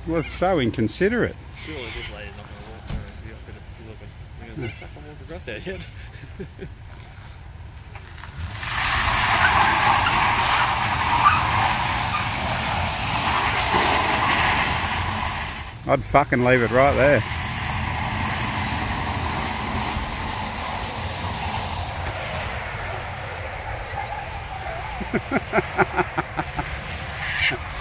Well, it's so inconsiderate. Surely this lady's not going to walk through. She's looking. I'm going to fuck, I'm walking across out yet. I'd fucking leave it right there.